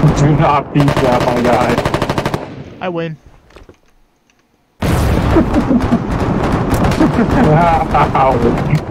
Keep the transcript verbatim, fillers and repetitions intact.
Do not beat that, my guy. I win. Wow.